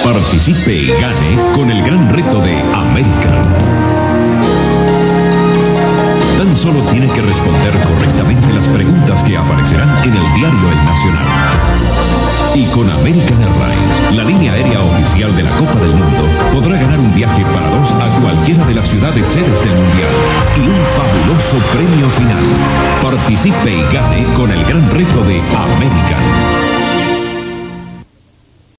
Participe y gane con el gran reto de American. Tan solo tiene que responder correctamente las preguntas que aparecerán en el diario El Nacional. Y con American Airlines, la línea aérea oficial de la Copa del Mundo, podrá ganar un viaje para dos a cualquiera de las ciudades sedes del Mundial y un fabuloso premio final. Participe y gane con el gran reto de American.